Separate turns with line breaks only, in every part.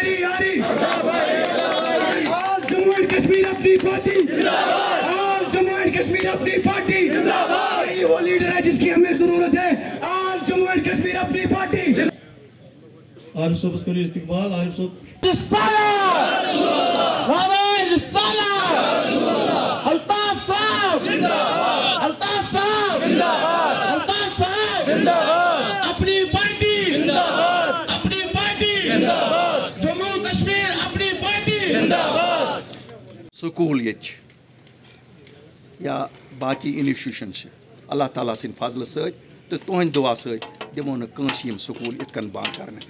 यारी यारी all Jammu and Kashmir Apni Party all Jammu and Kashmir Apni Party यही वो लीडर है जिसकी हमें जरूरत है all Jammu and Kashmir Apni Party
Arif साहब करिए इस्तिकबाल आरिफ साहब
अल्ताफ साहब जिंदाबाद अल्ताफ साहब जिंदाबाद अल्ताफ साहब जिंदाबाद अपनी पार्टी जिंदाबाद अपनी पार्टी जिंदाबाद जम्मू कश्मीर अपनी पार्टी जिंदाबाद
स्कूल या बाकी इंस्टीट्यूशन अल्लाह ताला सिंद फजल सत तो तुहंद दुआ सत दिमो न कंस यम स्कूल इतकन बंद करने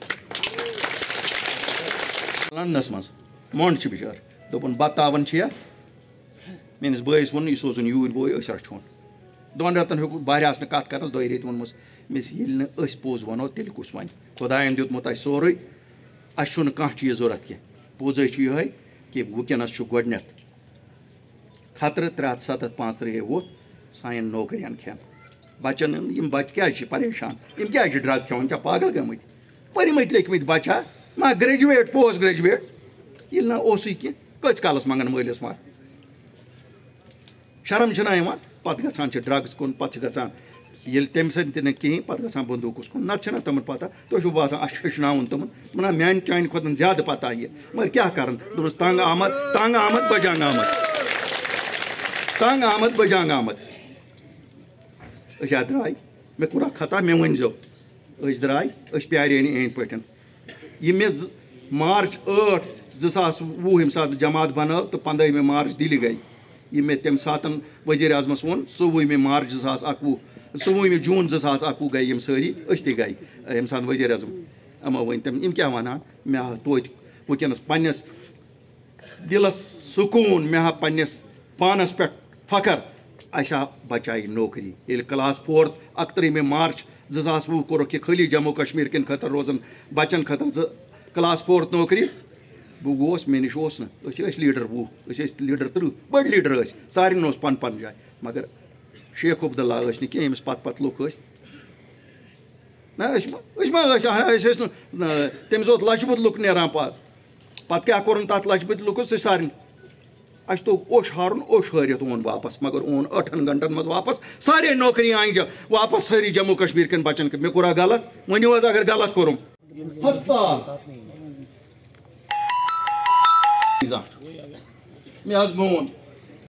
लंदनस मज मोंड बिचार दोपन बतावन मेस बस वो यह सोजन यूर बो रचोन दोन रतन हो बाहर कत कर दो रेत वोनमस मेस पोज वनो तेल कुछ वन खुदायन दितमुत सोरे अन कह चीज जरूरत की पोज ये कि वनस गोडनथ खतर 375 वोत सान नौकरियान खेन बचन बच क्या परेशान क्या ड्रग खेवन क्या पागल गमत पर्मत लिखमत बचा मा ग्रेजुएट पोस्ट ग्रेजुएट ये कह कत कालस मंगन मलिस मार शर्म पत गसान ड्रग्स कुन पत गसान तम सह कहीं पत गसान बंदूकस कुन नत तम पता तुम बसान हेचन तम वना मान चान खुद ज्यादा पता यह मगर क्या कर तंग आमद बजांग आमद तंग आमद बजांग आमद द्राय मे कुरा खता मे वनजो द्राय प्यारे अंद पे यह मे मार्च 8 2020 यम सात जमात बनाव तो 15 मार्च दिल्ली गई यह मे तम सात वजीर आजमस वो 14 मार्च 2021 14 जून 2021 गई यम सारी गई यम सात वजीर आजम अमो वन तम क्या वनान मे तोत वनस पन्नस दिलस सुकून मे पन्नस पानस पे फखर असा बचाई नौकरी ये क्लास 4 31 मार्च 2020 कोर खाली जम्मू कश्मीर कन खतर रोजन बचन खतर क्लास 4 नौकरी बह गोस मे निश लीडर 20 लीडर 3 बड़ लीडर सारे पन पन जाए मगर शेख अब्दुल्ला कह यमिस पत लुक तमिस लचबुत लुक नान पत क्या कोर तथ लचबुत लुकस सारे अस तो ओश हारुन ओश हरित ओन वापस मगर ओन 8 घंटन मज वापस सारे नौकरी आई वापस सारी जम्मू कश्मीर कन बचन मे कोरा गलत वनु अगर गलत कोरुम हस्पताल मे मोन